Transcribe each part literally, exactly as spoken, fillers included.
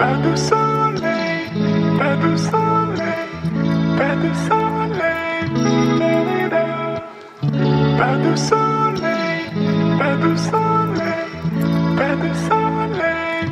Pas de soleil, pas de soleil, pas de soleil, pas de soleil, pas de soleil, pas de soleil,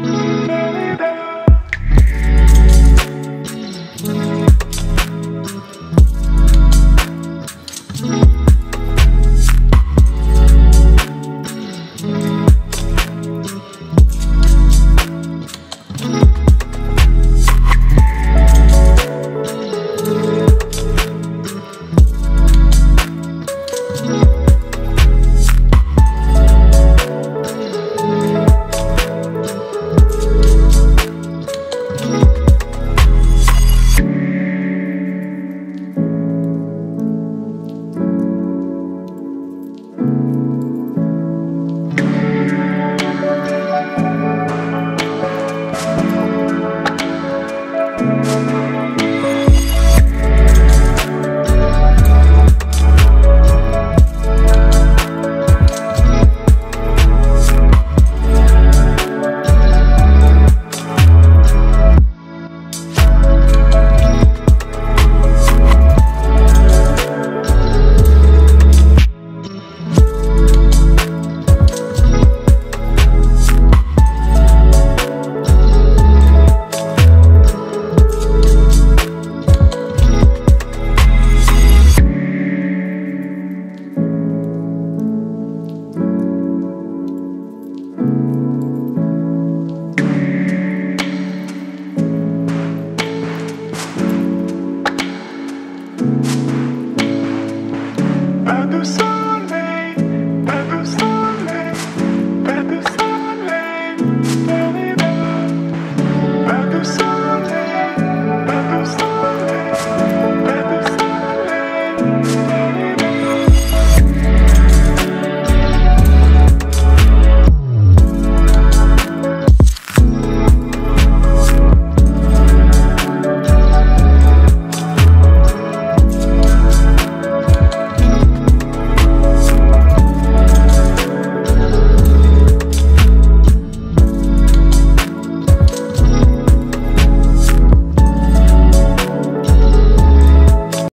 pas de soleil, pas de soleil, pas de soleil, pas de soleil.